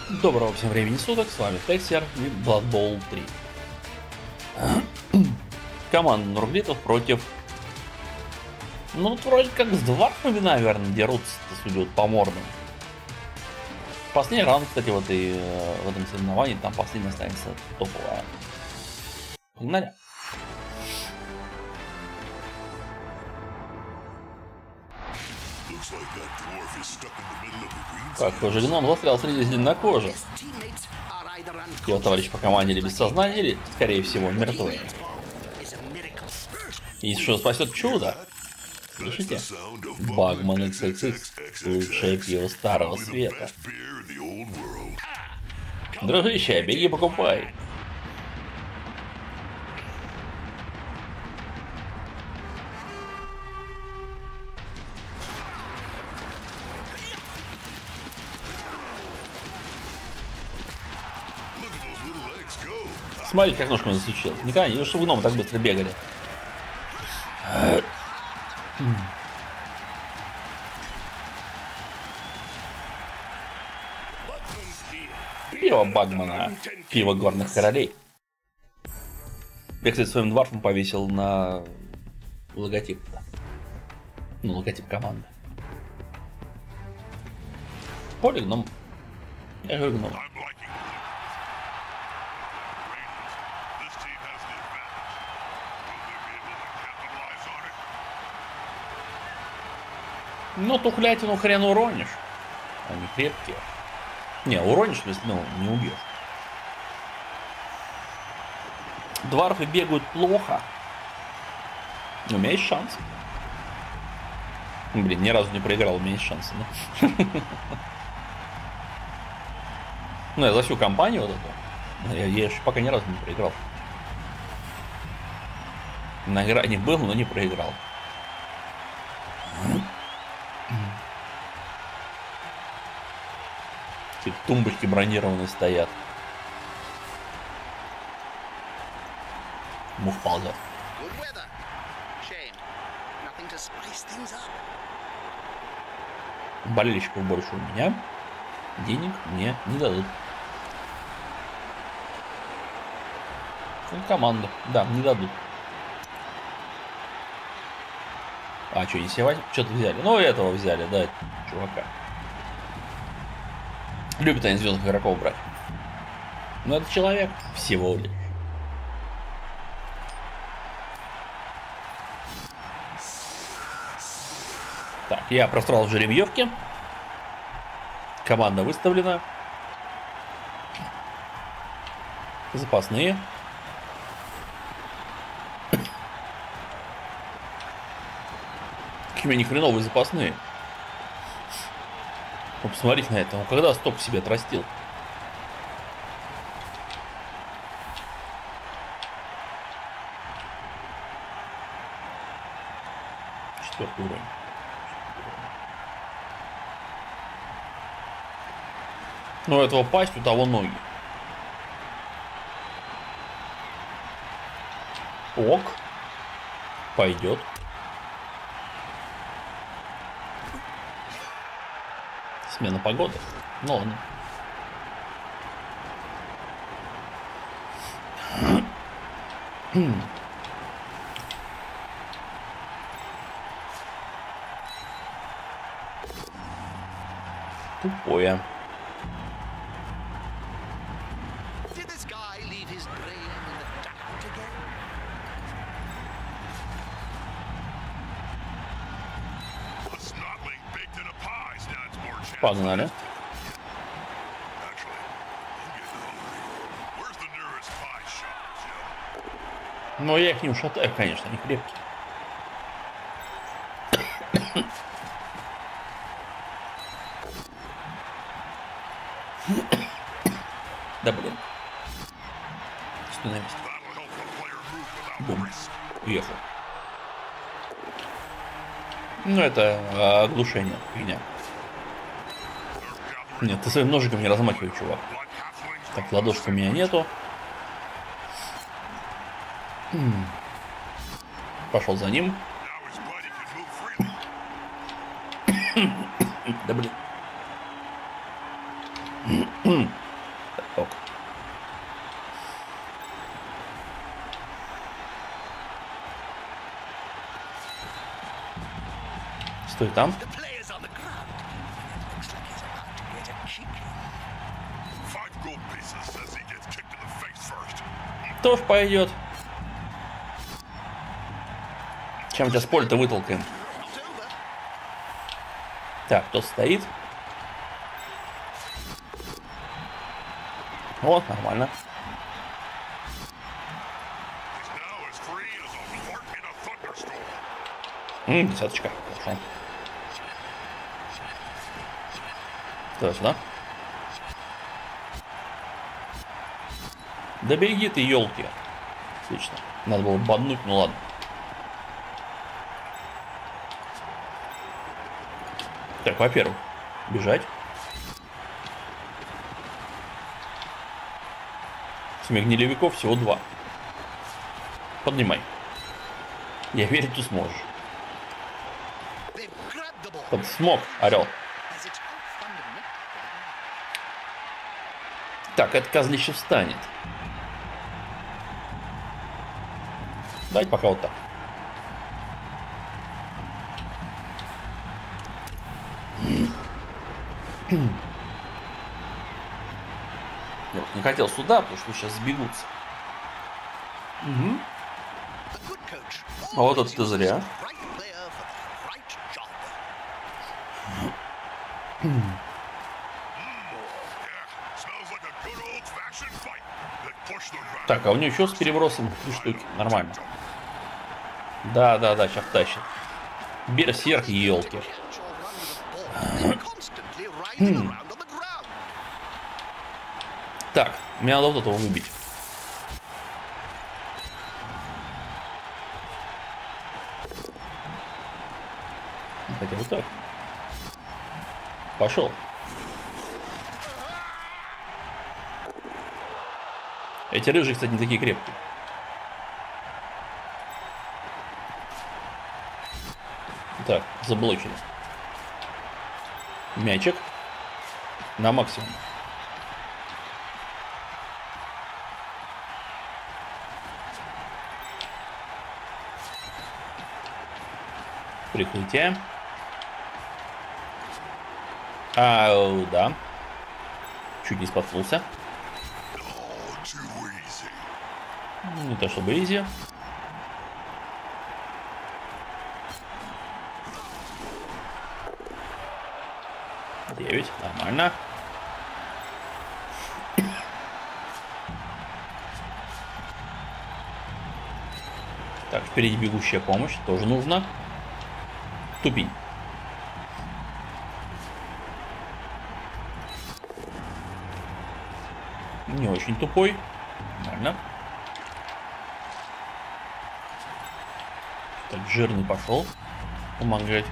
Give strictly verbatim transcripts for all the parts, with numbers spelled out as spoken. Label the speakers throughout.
Speaker 1: Доброго всем времени суток, с вами Тексер и Blood Bowl три. Команда Нурглитов против... Ну, тут вроде как с дварфами, наверное, дерутся, судят по мордам. Последний раунд, кстати, вот и э, в этом соревновании, там последняя останется топовая. Погнали. Похоже, гном застрял среди зеленокожих. Его товарищ по команде или без сознания, или, скорее всего, мертвый. И что спасет чудо? Слышите? Багман икс икс икс. Лучшее пиво старого света. Дружище, беги покупай. Смотри, как ножку засучил. Никогда не видел, что гномы так быстро бегали. Пиво Багмана. Пиво горных королей. Я, кстати, своим дварфом повесил на логотип. Ну, логотип команды. Поле гном. Я же гном. Ну, тухлятину хрен уронишь. Они крепкие. Не, уронишь, если, ну, не убьешь. Дварфы бегают плохо. У меня есть шанс. Блин, ни разу не проиграл, у меня есть шансы, да? Ну, я за всю компанию вот эту. Я, я еще пока ни разу не проиграл. На грани был, но не проиграл. Тумбочки бронированные стоят. Мух ползет. Болельщиков больше у меня. Денег мне не дадут. Команда. Да, не дадут. А, что, не севать? Что-то взяли. Ну, этого взяли, да, чувака. Любят они звездных игроков брать. Но это человек всего лишь. Так, я прострал в жеребьевке. Команда выставлена. Запасные. Какие у меня ни хреновые запасные. Ну, посмотрите на это. Он когда стоп себе отрастил? Четвертый уровень. Ну, этого пасть, у того ноги. Ок. Пойдет. Смена погоды. Ну ладно. Тупое. Погнали. Но я их не ушатаю, конечно, они крепкие. Да блин. Стой на месте. Бум. Уехал. Ну это оглушение, фигня. Нет, ты своим ножиком не размахивай, чувак. Так, ладошки у меня нету. Пошел за ним. Да блин. Ок. Стой там. Тоже пойдет. Чем тебя с поля-то вытолкаем? Так, кто стоит? Вот, нормально. Ммм, десяточка. Хорошо. Туда сюда. Да беги ты, елки. Отлично. Надо было боднуть, ну ладно. Так, во-первых, бежать. Смегнелевиков всего два. Поднимай. Я верю, ты сможешь. Под смог, орел. Так, это козлище встанет. Давайте пока вот так. Я вот не хотел сюда, потому что сейчас сбегутся. Угу. А вот это ты зря. Так, а у нее еще с перебросом три штуки. Нормально. Да, да, да, сейчас тащит. Берсерк, елки. Так, мне надо вот этого выбить. Хотя вот так. Пошел. Эти рыжие, кстати, не такие крепкие. Так, заблочили. Мячик. На максимум. Прикрытие. А, да. Чуть не споткнулся. Не то чтобы изи. девять. Нормально. Так, впереди бегущая помощь. Тоже нужно. Тупень. Не очень тупой. Нормально. Так, жирный пошел помогать.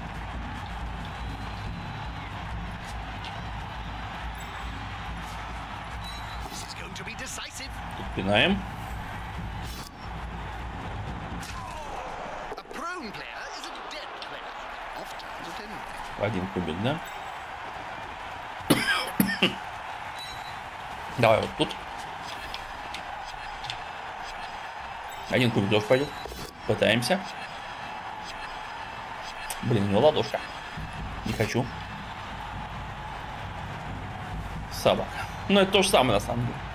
Speaker 1: Тут пинаем. Один кубик, да? Давай вот тут. Один кубик тоже пойдет. Пытаемся. Блин, у него ладошка. Не хочу. Собака. Ну, это то же самое, на самом деле.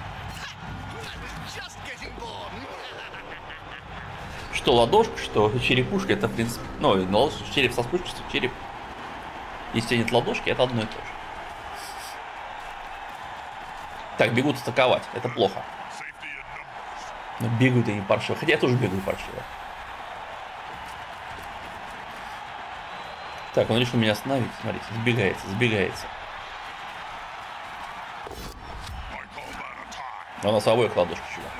Speaker 1: Что ладошка, что черепушка, это, в принципе... Ну, ну череп со спушкой, что череп. Если нет ладошки, это одно и то же. Так, бегут атаковать. Это плохо. Но бегают они паршиво. Хотя я тоже бегаю паршиво. Так, он решил меня остановить. Смотрите, сбегается, сбегается. А у нас обоих ладошки чего.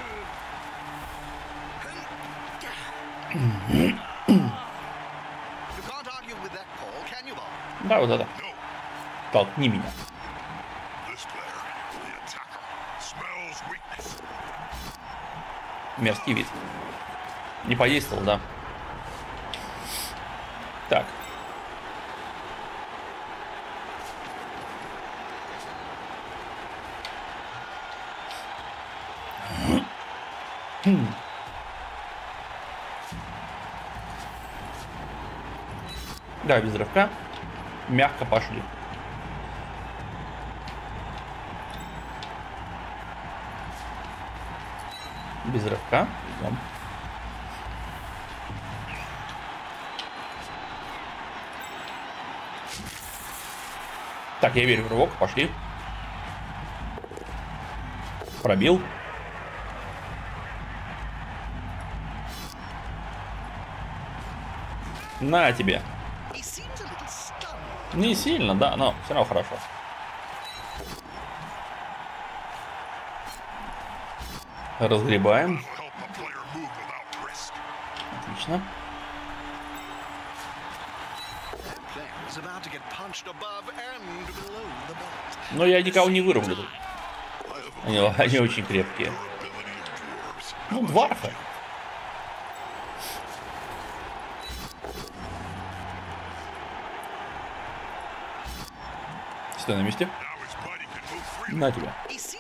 Speaker 1: Да, вот это. Толкни меня. Мерзкий вид. Не подействовал, да. Так. Да, без рывка. Мягко пошли. Без рывка. Идем. Так, я верю в рывок. Пошли. Пробил. На тебе. Не сильно, да, но все равно хорошо. Разгребаем. Отлично. Но я никого не вырублю тут. Они, они очень крепкие. Ну, дварфы. Стой на месте. На тебя.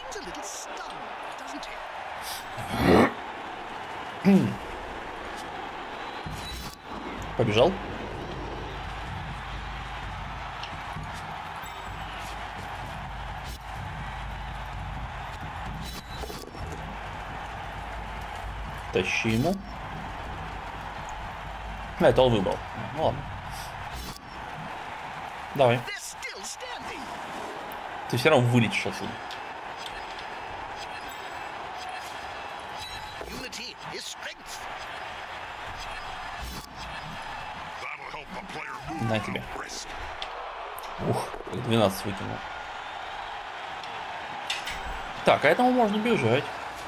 Speaker 1: Побежал. Тащи ему. А, это он выбрал. Ну ладно. Давай. Ты все равно вылетишь отсюда. На тебе. Ух, двенадцать выкинул. Так, а этому можно бежать.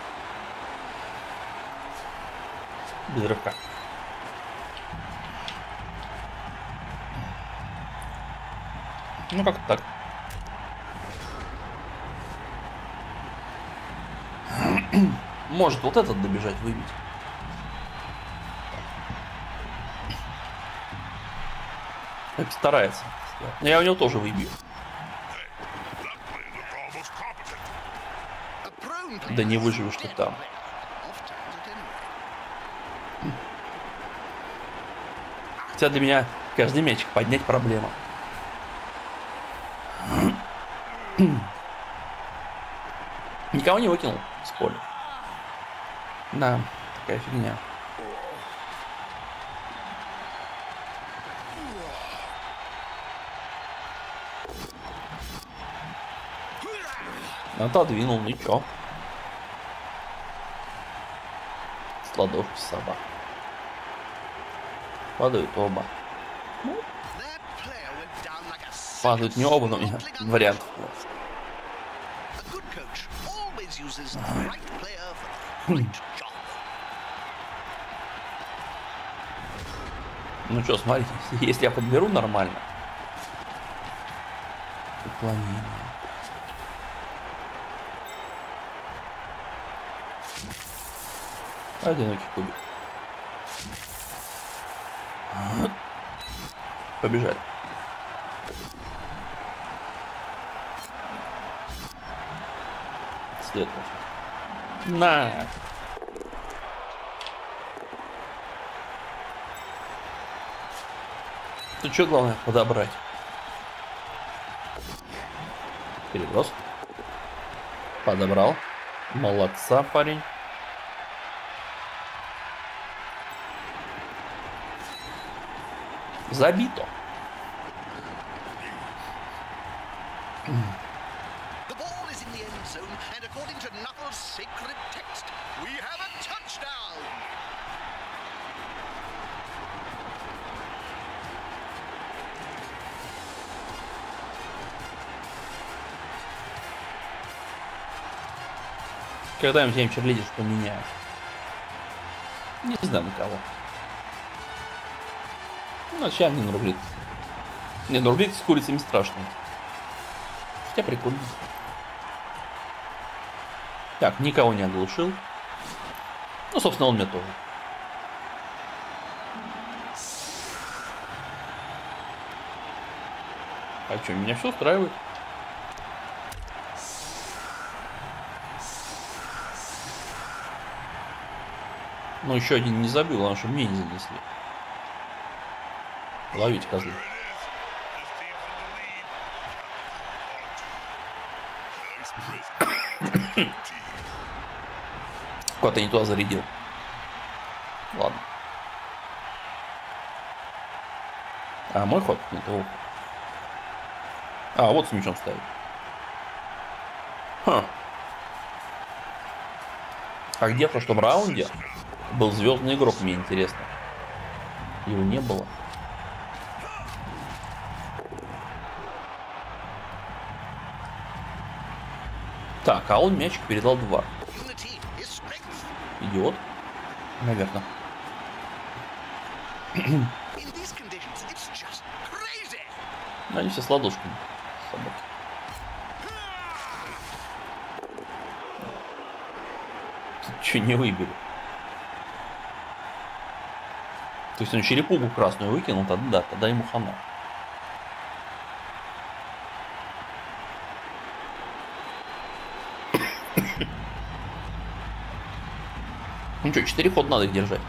Speaker 1: Без рывка. Ну как так. Может вот этот добежать, выбить. Так старается. Я у него тоже выбью. Да не выживешь ты там. Хотя для меня каждый мячик поднять проблема. Никого не выкинул с поля. Да, такая фигня. Отодвинул, ничего. Сладовки собак. Падают оба. Падают не оба, но у меня вариантов нет. Ну что, смотрите, если я подберу нормально. Уклонение. Одинокий кубик. Побежали. Следующий. На. Тут что главное подобрать? Переброс. Подобрал. Молодца, парень. Забито. Когда-нибудь я им черлидер поменяю. Не знаю на кого. Ну, сейчас не нарублит. Не, нарублит с курицами страшно. Хотя прикольно. Так, никого не оглушил. Ну, собственно, он меня тоже. А что, меня все устраивает? Ну, еще один не забил, потому что мне не занесли. Ловить, козлы. Куда-то не туда зарядил. Ладно. А, мой ход? Нет, его. А, вот с мячом ставит. Ха. А где в прошлом раунде был звездный игрок, мне интересно. Его не было. Так, а он мячик передал два. Идиот. Наверное. Они все с ладошками. Собаки. Тут что, не выбили? То есть он черепугу красную выкинул, тогда да, тогда ему хана. Ну что, четыре хода надо их держать.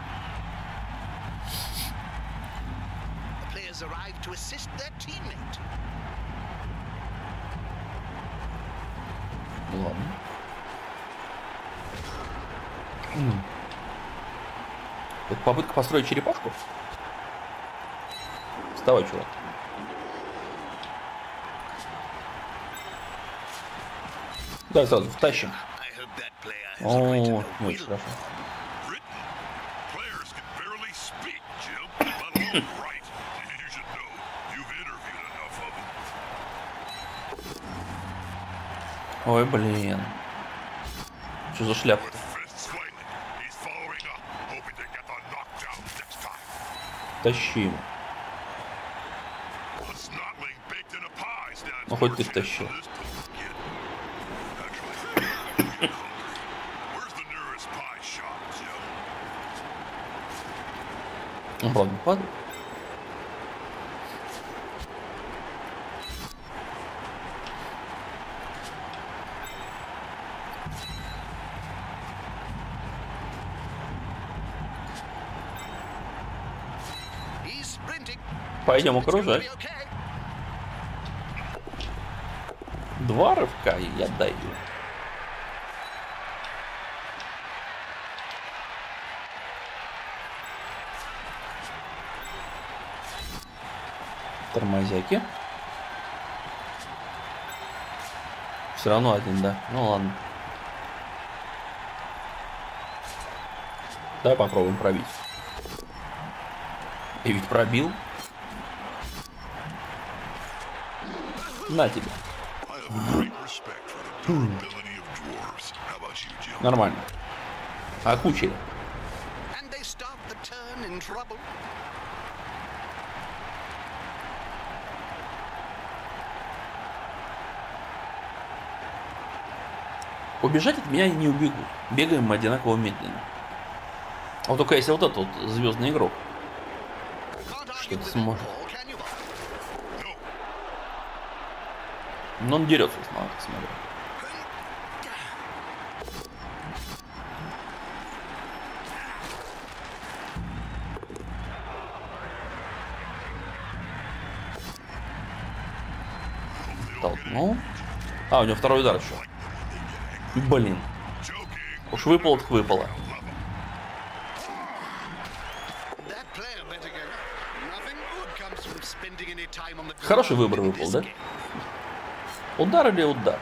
Speaker 1: Ладно. Это попытка построить черепашку? Вставай, чувак. Да, сразу втащим. О, очень хорошо. Ой, блин. Что за шляпа? Тащи его. Ну хоть ты тащил. Ну ладно, падай. Пойдем окружать. Два рывка, и я даю. Тормозяки. Все равно один, да. Ну ладно. Давай попробуем пробить. И ведь пробил. На тебе. Нормально. Окучили. Убежать от меня не убегут. Бегаем мы одинаково медленно. Вот только если вот этот вот звездный игрок что-то сможет. Но он дерется, смотри, смотрю. Толкнул. А, у него второй удар еще. Блин. Уж выпало, так выпало. Хороший выбор выпал, да? Удар или удар?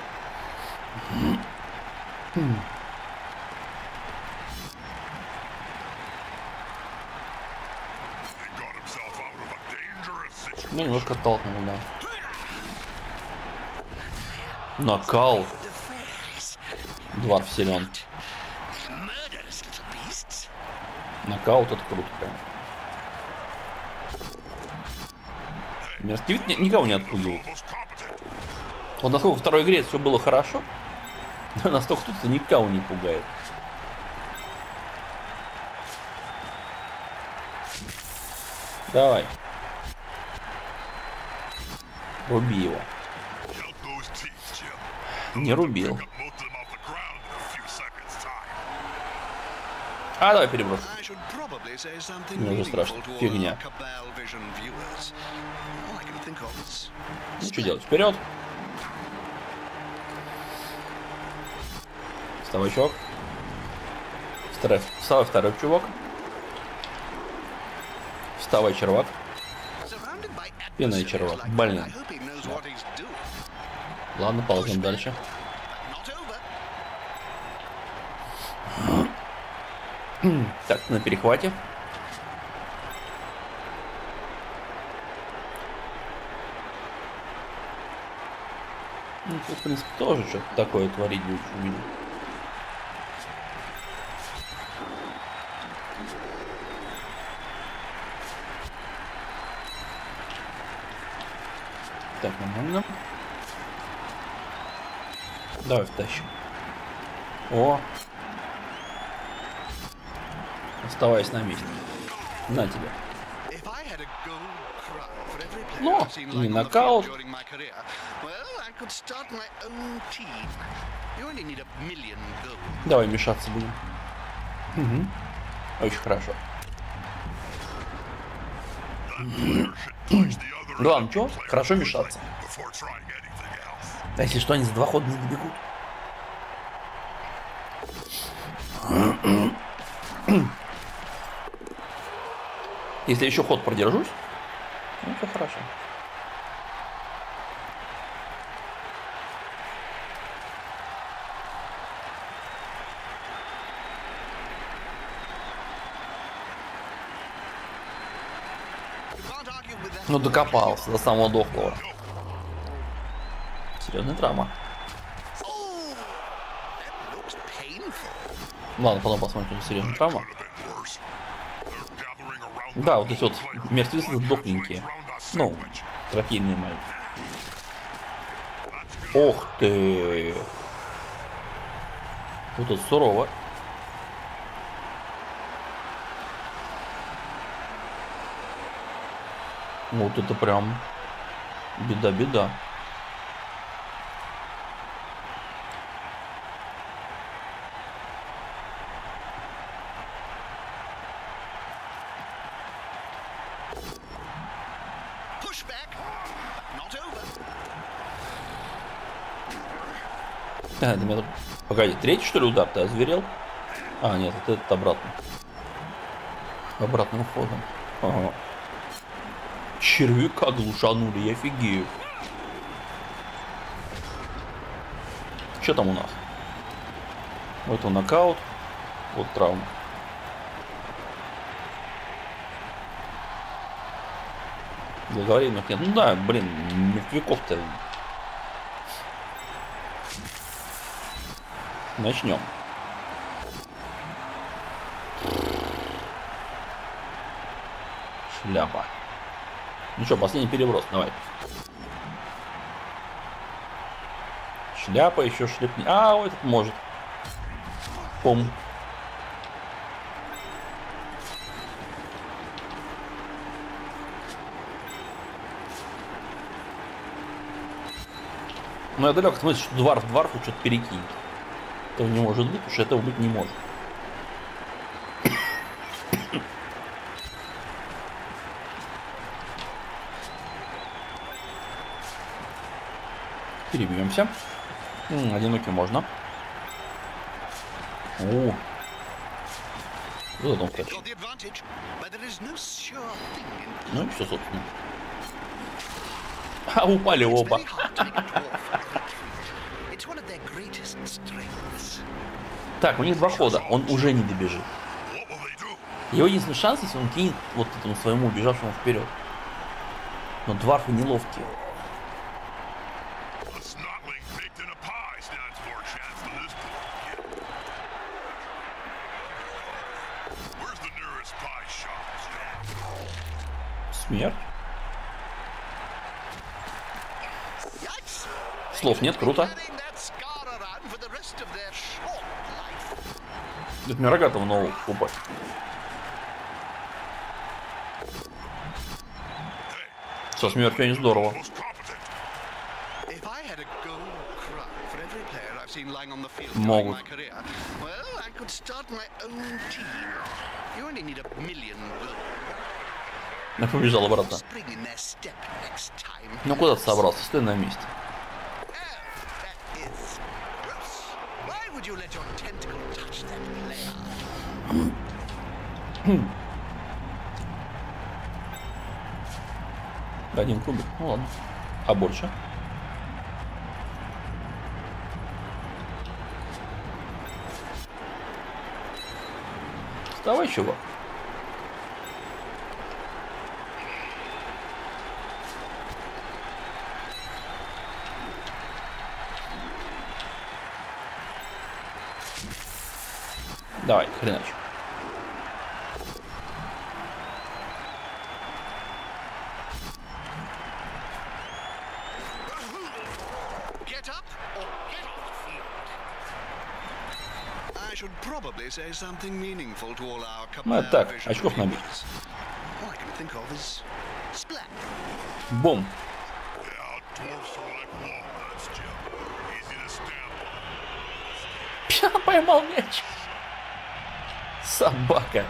Speaker 1: Ну, немножко оттолкнул, да. Нокаут. Дварф силен. Нокаут это круто, прям. Мерзкий вид никого не отпугивал. Вот насколько во второй игре все было хорошо, настолько тут никого не пугает. Давай. Руби его. Не рубил. А, давай переброс. Мне уже страшно. Фигня. Ну, что делать? Вперед! Вставай, чувак. Вставай, вставай, второй чувак. Вставай, червак. Пенный червак. Блин. Ладно, ползем дальше. Так, на перехвате. Ну, тут, в принципе, тоже что-то такое творить будет увидеть. Так, нормально. Давай втащим. О! Оставайся на месте. На тебя. Но, не нокаут. Давай мешаться будем. Угу. Очень хорошо. Главное, что? Хорошо мешаться. А если что, они за два хода не добегут. Если еще ход продержусь, ну все хорошо. Ну докопался до самого дохлого. Серьезная травма. Ладно, потом посмотрим, что серьезная травма. Да, вот эти вот мертвецы дохленькие. Ну, трофейные мои. Ох ты! Вот это сурово. Вот это прям беда-беда. А, это меня... Погоди, третий что ли удар? Ты озверел? А, нет, это этот обратно. Обратным ходом. Ага. Червяка глушанули, я офигею. Что там у нас? Вот он нокаут. Вот травма. Благовременных нет. Ну да, блин, мертвяков-то. Начнем. Шляпа. Ну что, последний переброс, давай. Шляпа еще шлепни. А, вот этот может. Пом. Ну я далек от мысли, что дварф дварфу что-то перекинет. Этого не может быть, потому что этого быть не может. Перебьемся. М-м, одинокий можно. О, вот он втащил. Ну и все, собственно. А упали оба. Так, у них два хода, он уже не добежит. Его единственный шанс, если он кинет вот этому своему убежавшему вперед. Но дварфы неловкие. Смерть. Слов нет, круто. Это мне рогатого нового купа. Со смертью не здорово. Могут. Я побежал обратно. Ну куда ты собрался? Стой на месте. Один кубик, ну ладно. А больше? Вставай, чувак. Давай, хренач. Ну так, очков набить. Бум. Пья, поймал мяч. Собака.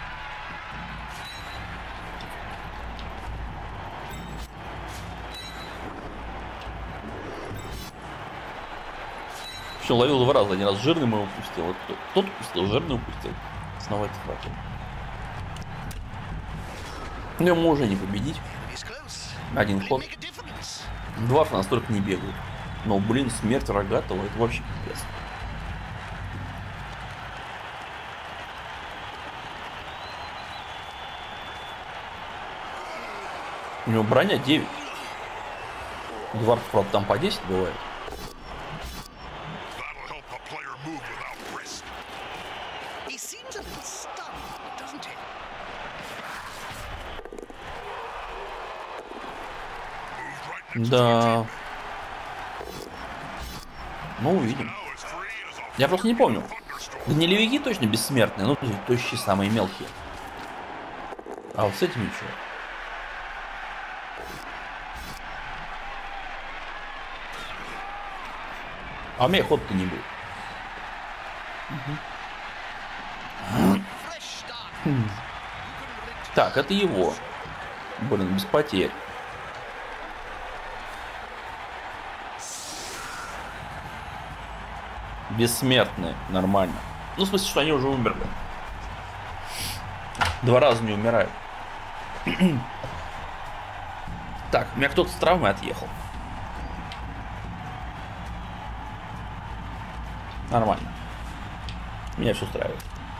Speaker 1: Еще ловил два раза, один раз жирный мы упустил, вот тот, тот упустил, жирный упустил. Снова это хватит. Но ему уже не победить. Один ход. Два настолько не бегают. Но, блин, смерть рогатого, это вообще пипец. У него броня девять. Дварф, правда, там по десять бывает. Да. Ну, увидим. Я просто не помню. Гнилевики точно бессмертные, ну, тощие самые мелкие. А вот с этим ничего. А у меня ход-то не будет. Угу. Так, это его. Блин, без потерь. Бессмертные, нормально. Ну, в смысле, что они уже умерли. Два раза не умирают. Так, у меня кто-то с травмой отъехал. Нормально. Меня все устраивает.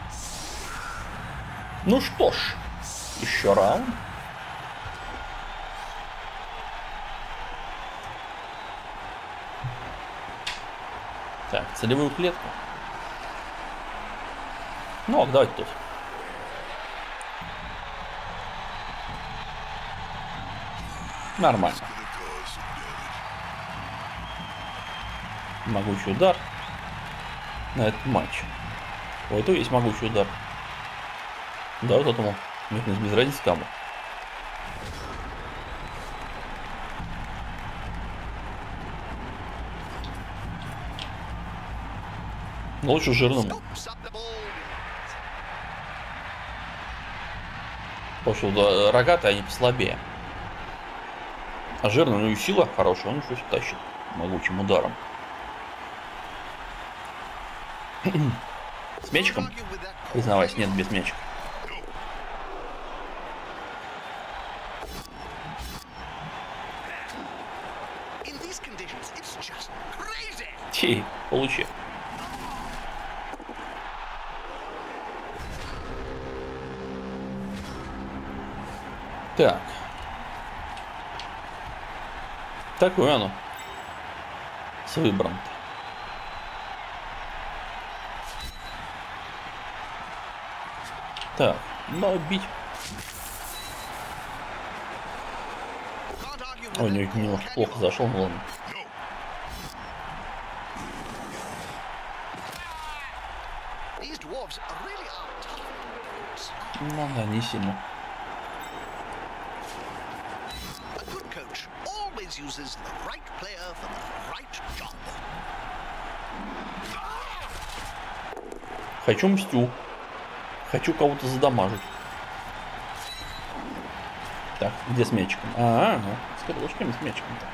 Speaker 1: Ну что ж, еще раунд. Так, целевую клетку. Ну, ок, давайте тут. Нормально. Могучий удар на этот матч. У этого есть могучий удар. Да, вот этому. Без разницы кому. Но лучше жирному. Потому что да, рогатые они послабее. А жирный, ну и сила хорошая, он что-то тащит могучим ударом. С мячиком? Признавайся, нет, без мячика. Ти, получи. Так. Такое оно. С выбором-то. Так, надо бить. Ой, не, немножко плохо зашел, ну ладно. Ну да, не сильно. Хочу мстю. Хочу кого-то задамажить. Так, где с мячиком? А, ну, с крылышками, с мячиком-то.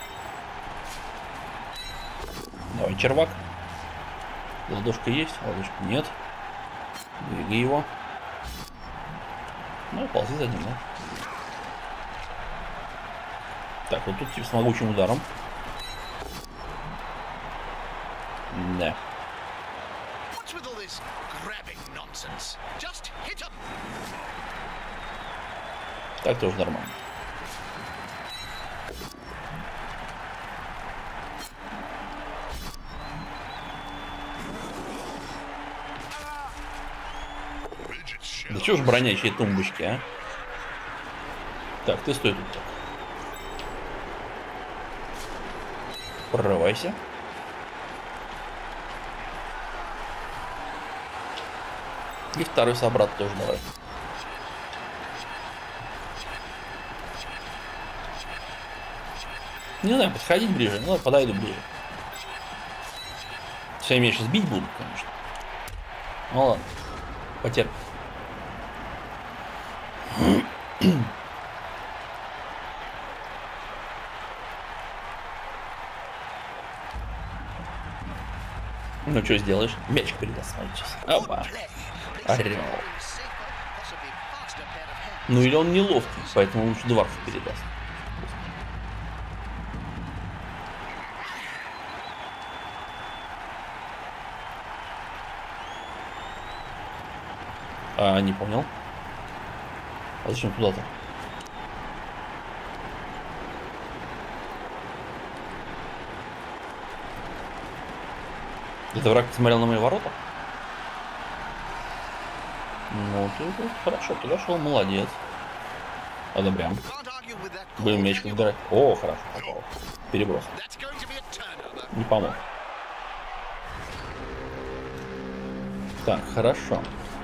Speaker 1: Давай, червак. Ладошка есть, ладошка нет. Двигай его. Ну, ползи за ним, да? Так, вот тут с могучим ударом. Да. Так тоже нормально. Да чё ж бронящие тумбочки, а? Так, ты стой тут так. Прорывайся. И второй собрат тоже давай. Не знаю, подходить ближе. Ну, подойду ближе. Все, меня сейчас бить будут, конечно. Ну ладно. Потерпи. Ну, что сделаешь? Мячик передаст, смотри, сейчас. Опа. Орел. Ну, или он не ловкий, поэтому лучше дварфу передаст. А, не понял. А зачем туда-то? Это враг смотрел на мои ворота? Ну, ты, ты хорошо, ты дошел, молодец. Одобряем. Будем мячик выбирать. О, хорошо, попал. Переброс. Не помог. Так, хорошо.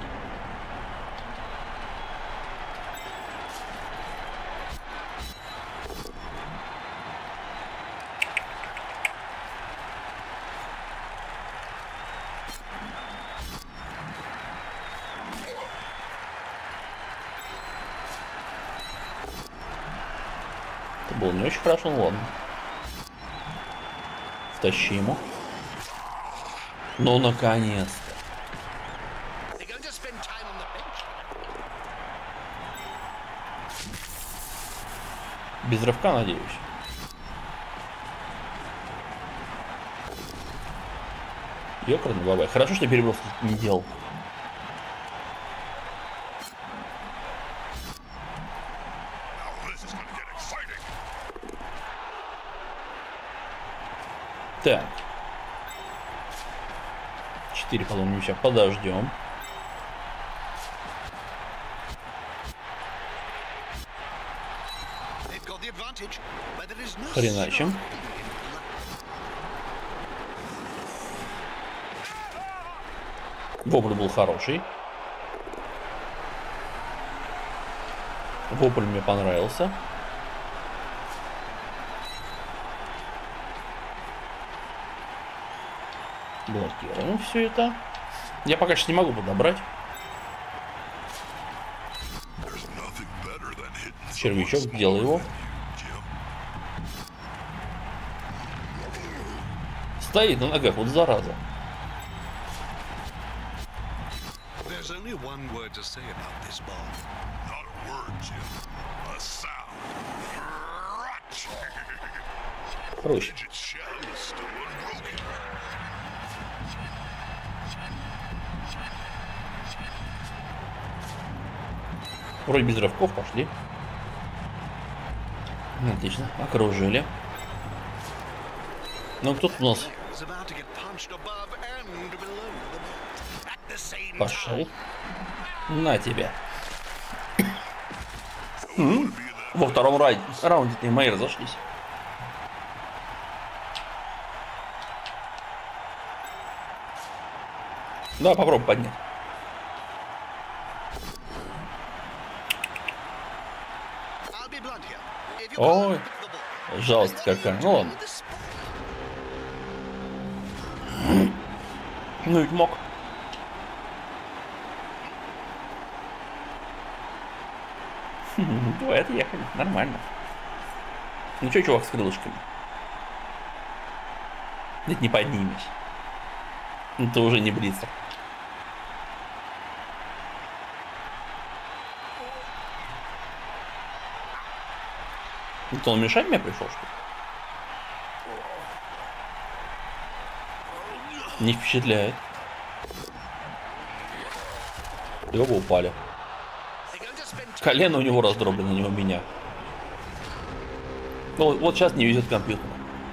Speaker 1: Это было не очень хорошо, ну ладно. Втащи ему. Ну, наконец-то. Без рывка, надеюсь. Ёкарный бабай. Хорошо, что переброс не делал. Так. Четыре половины мяча. Подождем. Хреначим. Вопль был хороший. Вопль мне понравился. Блокируем все это. Я пока что не могу подобрать. Червячок, делай его. Стоит на ногах, вот зараза. Проще. Вроде без рывков пошли. Отлично, окружили. Ну, кто-то у нас пошел. На тебя. М-м. Во втором раунде, раунде мои разошлись. Да, попробуй поднять. Ой, жалость какая. Ну ладно. Ну ведь мог. Давай, отъехали. Нормально. Ну что, чувак с крылышками? Ведь не поднимешь. Это уже не блицер. Это он мешать мне пришел, что ли? Не впечатляет. И оба упали. Колено у него раздроблено, не у меня. Ну, вот сейчас не везет компьютер.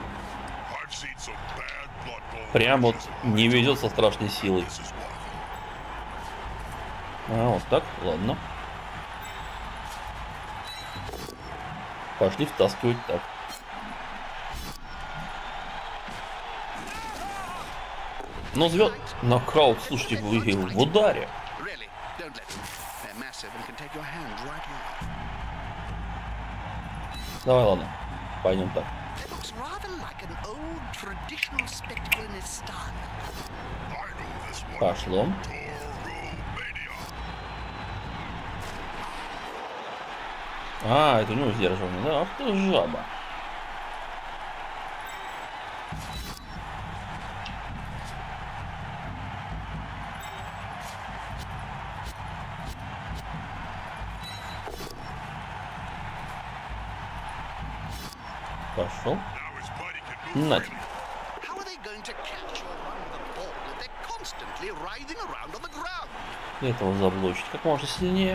Speaker 1: Прям вот не везет со страшной силой. А, вот так, ладно. Пошли втаскивать так. Ну, звезд... Нокаут, слушайте, выиграл в ударе. Давай, ладно. Пойдем так. Пошло. А, это у него сдерживание, да? Ах ты жаба. Пошел. На тебе. Этого заблочить как можно сильнее.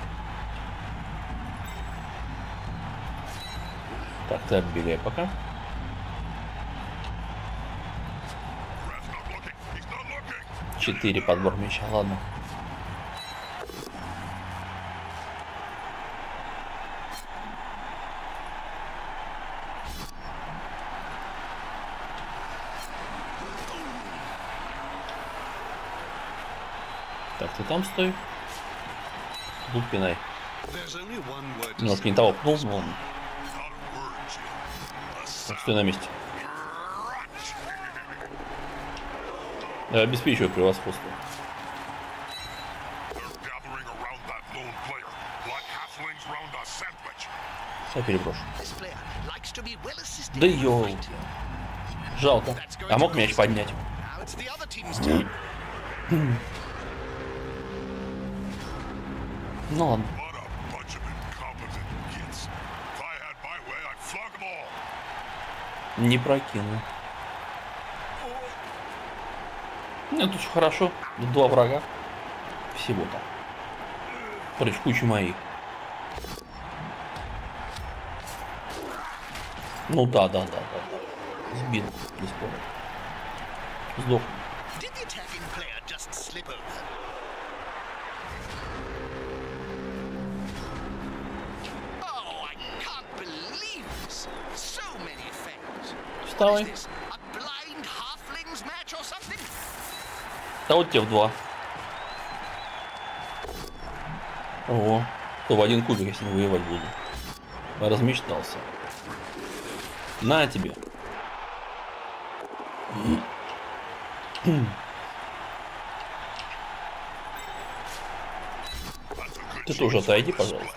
Speaker 1: Так, ты отбегай пока. Четыре подбор мяча, ладно. Так, ты там стой. Тут пинай. Немножко не того пнул, но он... Так, стой на месте. Я обеспечиваю превосходство. Я переброшу. Да ёлки. Жалко. А мог мяч поднять? Ну ладно. Не прокинул. Нет, тут хорошо. Два врага. Всего-то. Против кучи моих. Ну да, да, да, да, да. Сбил, бесспорно. Сдох. Вставай. Да вот тебе в два. Ого. То в один кубик, если не воевать буду. Размечтался. На тебе. Ты тоже отойди, пожалуйста.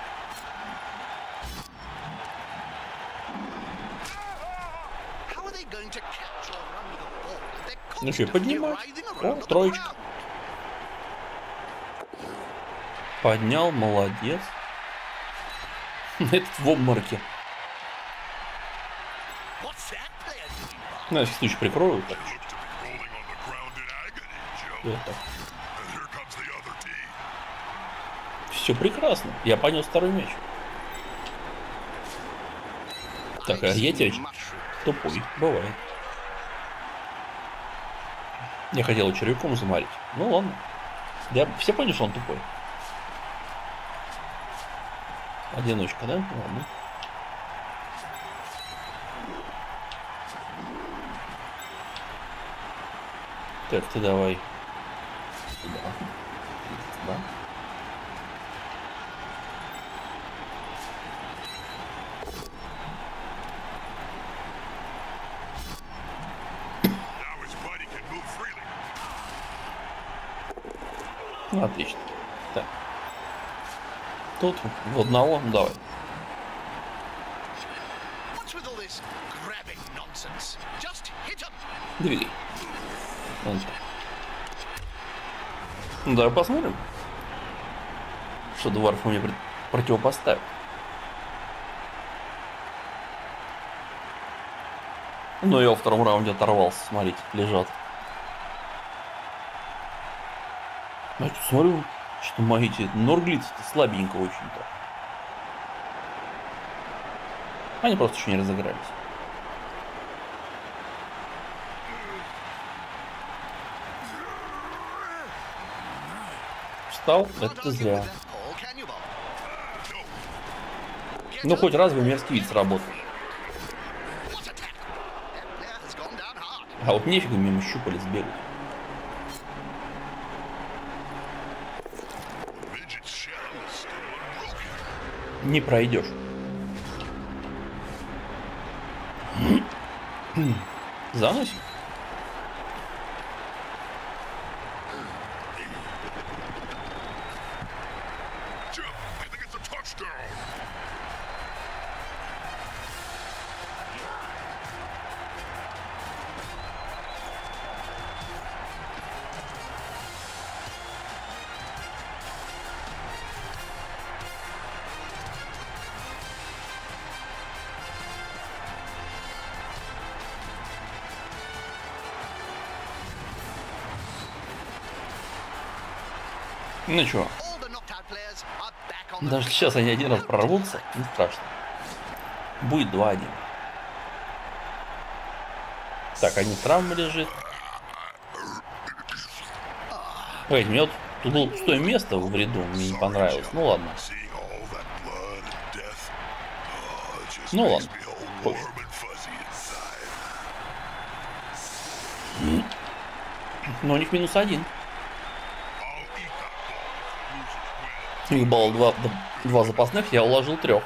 Speaker 1: Ну что, поднимать? О, троечка. Поднял, молодец. Этот в обмороке. На всякий случай прикрою. Так. Это. Все прекрасно. Я поднял второй мяч. Так, а я теперь тупой. Бывает. Я хотел червяком заморить. Ну ладно. Я все поняли, что он тупой. Одиночка, да? Ладно. Так, ты давай сюда. Да. Отлично. Так. Тут в одного, ну давай. Двигай. Ну давай посмотрим, что Дварф мне противопоставит. Ну я во втором раунде оторвался, смотрите, лежат. Я тут смотрю, что мои эти норглицы-то слабенько очень-то. Они просто еще не разыгрались. Встал, это зря. Ну хоть раз бы мерзкий вид сработал. А вот нефига мимо щупалец бегать. Не пройдешь. Заносим. Ну чё, даже сейчас они один раз прорвутся, не страшно. Будет два один. Так, один в травме лежит. Ой, мне вот тут было пустое место в ряду, мне не понравилось. Ну ладно. Ну ладно. Ой. Но у них минус один. Их было два, два запасных, я уложил трех.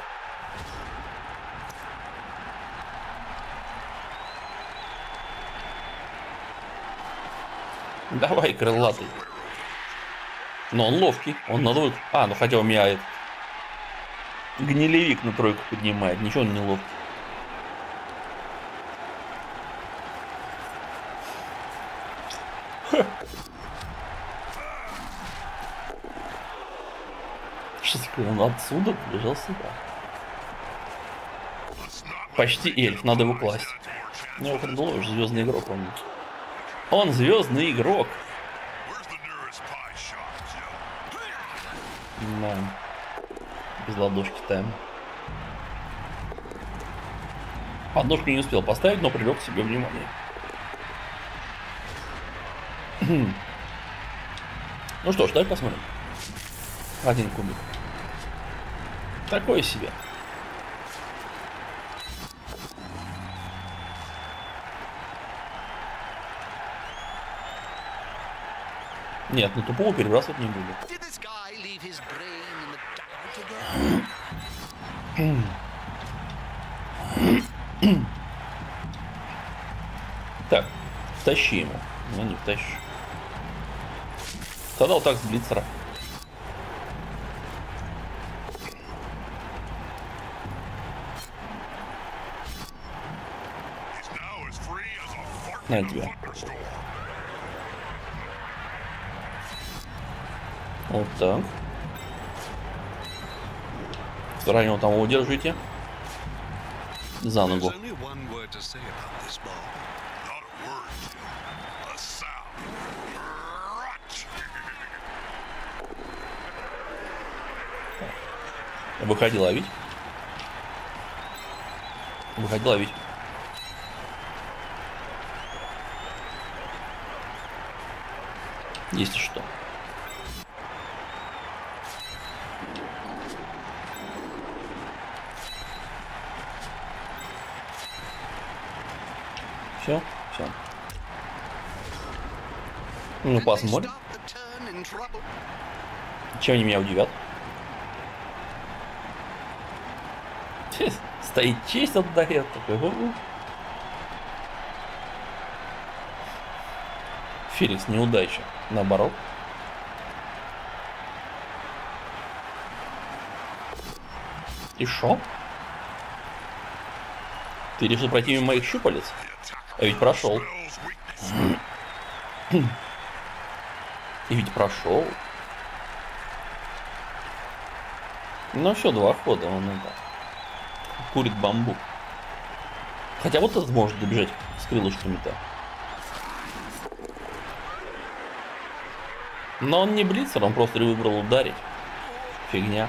Speaker 1: Давай, крылатый. Но он ловкий, он на двойку. А, ну хотя у меня этот гнилевик на тройку поднимает, ничего он не ловкий. Что такое? Он отсюда побежал сюда. Почти эльф, надо его класть. Ну, Хардулов уже звездный игрок, он. Он звездный игрок. Да. Без ладошки ставим. Подножку не успел поставить, но привлек к себе внимание. Ну что ж, давай посмотрим. Один кубик. Такое себе. Нет, на тупого перебрасывать не буду. Так, втащи ему. Ну не втащи. Тогда вот так с блицера. На тебя. Вот так. Раненого там удержите. За ногу. Выходи ловить. Выходи ловить. Если что. Все, все. Ну посмотрим. Чем они меня удивят? Стоит честь отдает такой. Феликс неудача. Наоборот. И шо? Ты решил пройти мимо моих щупалец? А ведь прошел. И ведь прошел. Ну все, два хода, он это курит бамбук. Хотя вот этот может добежать с крылышками-то. Но он не блицер, он просто выбрал ударить. Фигня.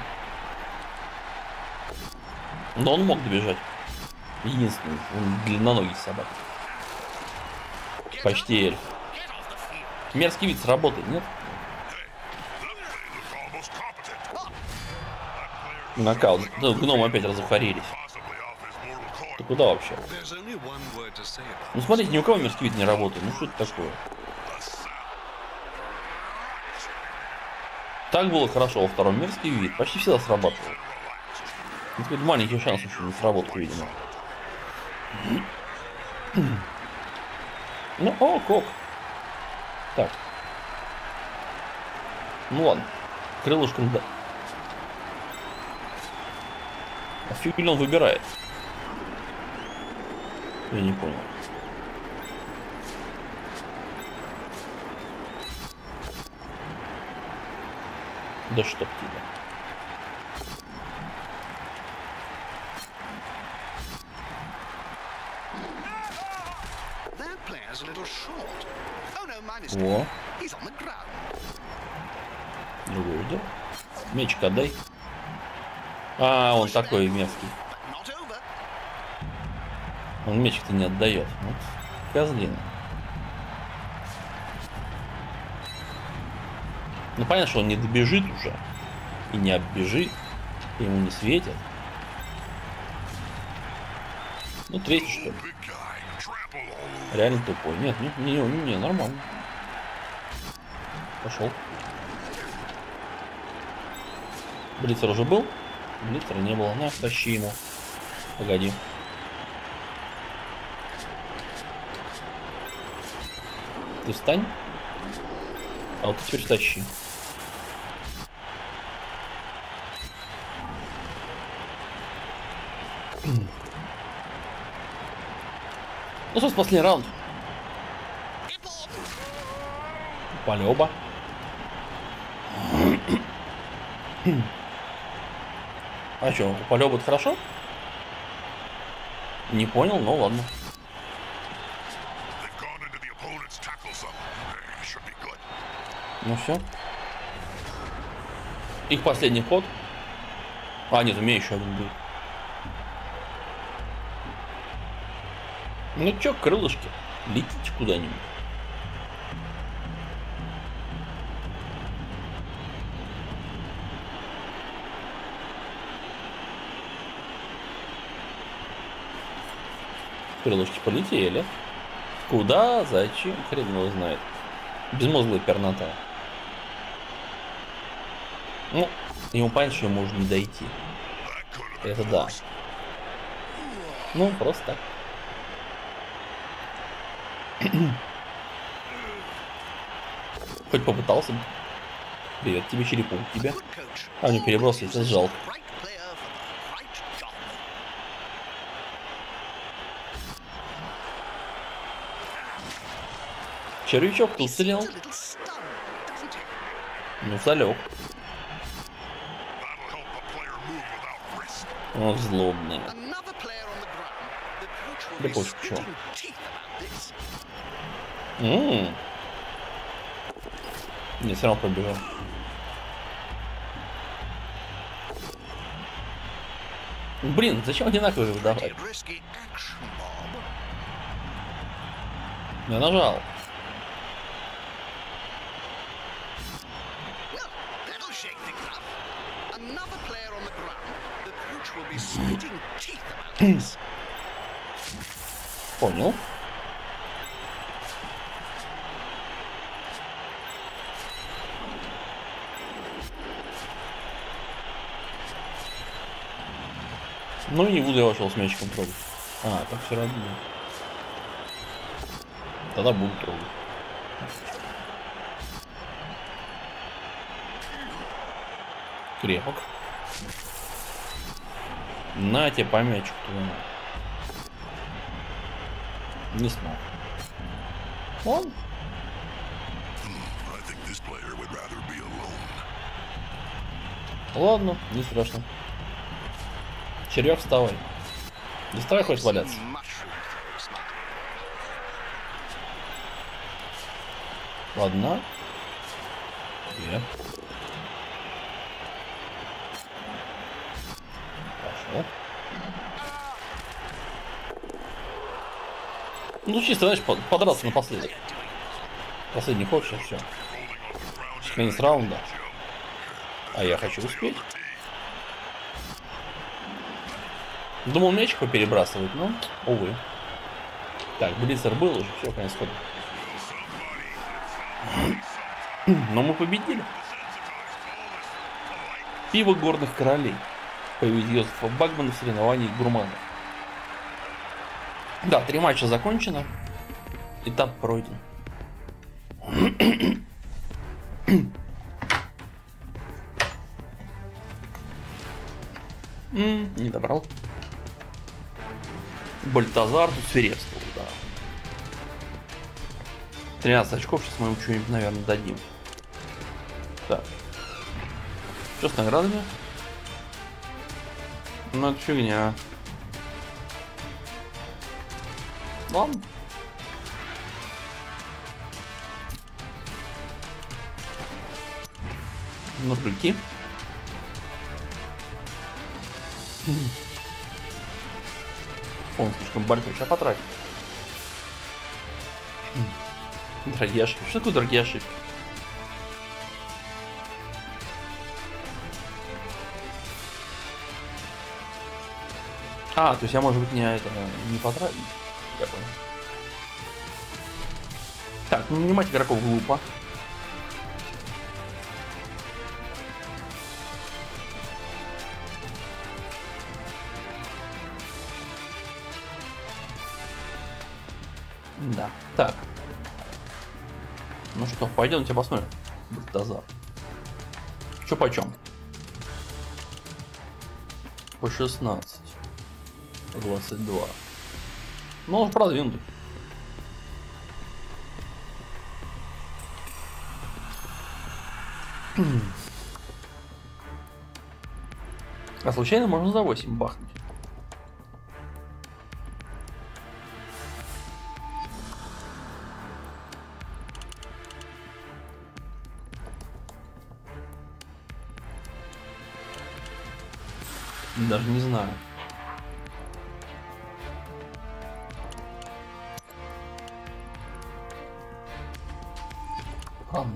Speaker 1: Но он мог добежать. Единственный, он длинноногий собака. Почти эльф. Мерзкий вид сработает, нет? Нокаут. Да, гномы опять разухарились. Ты куда вообще? Ну смотрите, ни у кого мерзкий вид не работает. Ну что это такое? Так было хорошо во втором. Мерзкий вид почти всегда срабатывал. Ну, теперь маленький шанс еще не сработал, видимо. Ну, о, кок. Так. Ну ладно. Крылышком, да. А фиг ли он выбирает? Я не понял. Да чтоб тебя. О. Другой удар. Мечик отдай. А, он такой мерзкий. Он мечик-то не отдает. Вот. Козлина. Ну понятно, что он не добежит уже. И не оббежит. И ему не светит. Ну, третий, что ли. Реально тупой. Нет, не, не, не, не нормально. Пошел. Блицер уже был? Блицера не было. На, тащи ему. Погоди. Ты встань. А вот ты теперь тащи. Ну что, последний раунд. Упали оба. А что, упали оба, это хорошо? Не понял, но ладно. Ну все. Их последний ход. А, нет, у меня еще один будет. Ну чё, крылышки, летите куда-нибудь. Крылышки полетели. Куда? Зачем? Хрен его знает. Безмозглая пернота. Ну, ему понятно, что ему можно не дойти. Это да. Ну, просто так. Хоть попытался. Привет тебе, черепок, тебя. А, не перебросил, это жалко. Червячок тут стрелял. Ну, залег. Он злобный. Да пофиг, чё. Ммм. Не, все равно пробежал. Блин, зачем одинаковые выдавать? Я нажал. Понял. Ну и не буду я вошел с мячиком трогать. А, так все равно. Тогда буду трогать. Крепок. На тебе по мячику. Не смог. Он? Ладно, не страшно. Червяк, вставай. Не вставай, хочешь валяться. Ладно. Две. Пошел. Ну, чисто, знаешь, подраться напоследок. Последний ход, сейчас все. Конец раунда. А я хочу успеть. Думал мячик перебрасывать, но, увы. Так, блицер был уже, все, конец хода. Но мы победили. Пиво горных королей. Появилось Йозефа Багмана в соревновании гурманов. Да, три матча закончено. Этап пройден. М, не добрал. Бальтазар тут свирепствовал, да. тринадцать очков, сейчас мы ему что-нибудь, наверное, дадим. Так. Что с наградами? Ну, это фигня. Ладно. Ну, прийти. Он слишком большой, сейчас потратит. Дорогие ошибки. Что такое дорогие ошибки? А, то есть я, может быть, не это не потратил. Я понял. Так, ну нанимать игроков глупо. Да. Так. Ну что, пойдемте посмотрим. Бальтазар. Что почем? По шестнадцать. По двадцать два. Ну, он продвинутый. А случайно можно за восемь бахнуть. Даже не знаю. Ладно.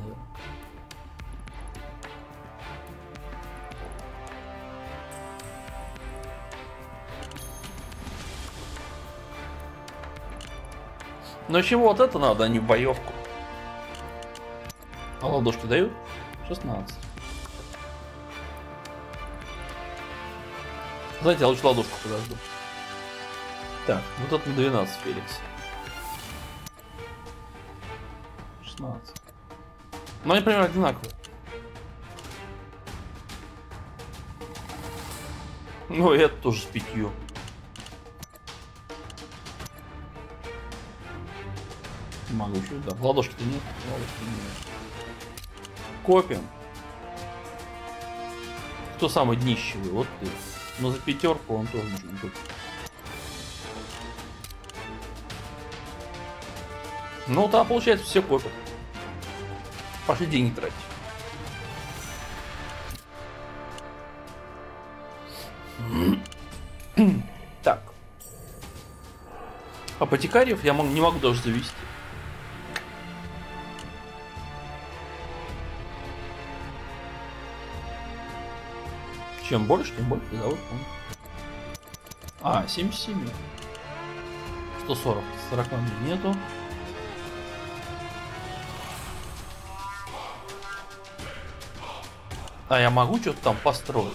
Speaker 1: Но чего вот это надо, а не в боевку? А ладошки дают? шестнадцать. Знаете, я лучше ладошку подожду. Так, вот это двенадцать, Феликс. шестнадцать. Ну, они примерно одинаковые. Ну, и это тоже с пятью. Могу чуть, да. Ладошки-то нет. Ладошки нет. Копим. Кто самый днищевый? Вот ты. Но за пятерку он тоже ничего не купит. Ну, там получается все копят. Пошли деньги тратить. Так. Апотекариев я не могу даже завести. Чем больше, тем больше призовых пунктов. А, семьдесят семь. сто сорок. сорок нету. А я могу что-то там построить?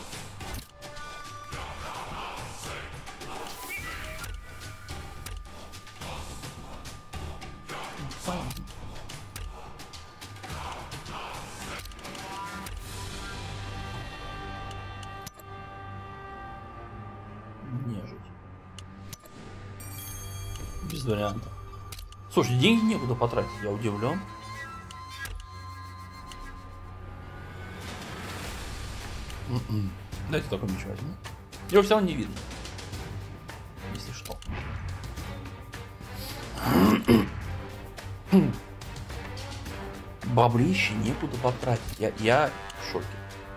Speaker 1: без вариантов. Слушай, деньги некуда потратить, я удивлен. Дайте только меч возьму. Его все равно не видно. Если что. Баблище некуда потратить. Я, я в шоке.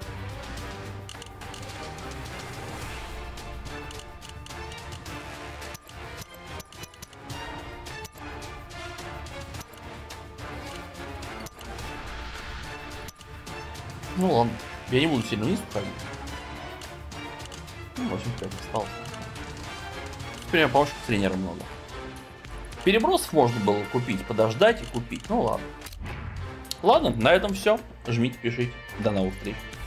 Speaker 1: Ну ладно, я не буду сильно вниз уходить. Ну, восемь пять осталось. Теперь помощник тренера много. Перебросов можно было купить, подождать и купить. Ну ладно. Ладно, на этом все. Жмите, пишите. До новых встреч.